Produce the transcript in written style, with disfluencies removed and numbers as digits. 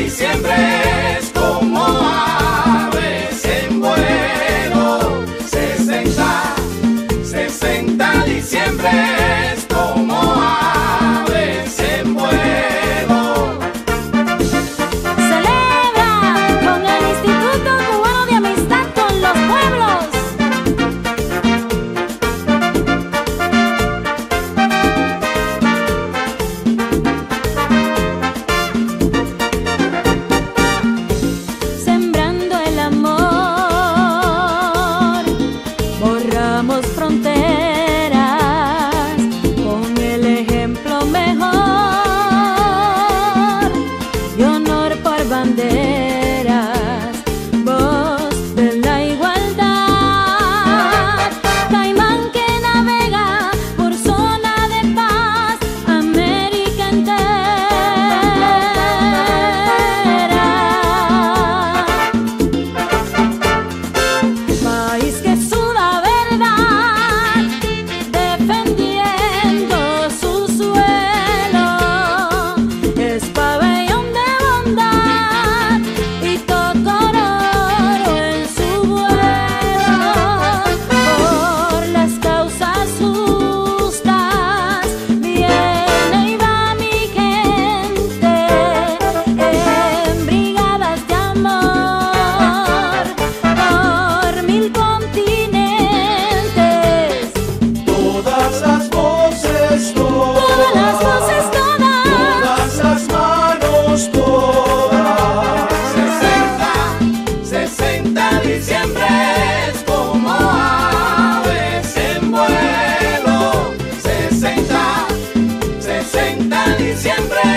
diciembre es como aves en vuelo. 60 diciembre es como aves en vuelo. Celebra con el Instituto Cubano de Amistad con los Pueblos. Sembrando el amor, borramos fronteras con el ejemplo mejor y honor por banderas, voz de la igualdad. Caimán que navega por zona de paz, América entera. País que suda verdad, defendiendo su suelo, es pabellón de bondad y tocororo en su vuelo. Por las causas justas viene y va mi gente en brigadas de amor por 1000 continentes. Todas las voces, Todas las voces, todas las manos, todas. 60 diciembre es como aves en vuelo. 60 diciembre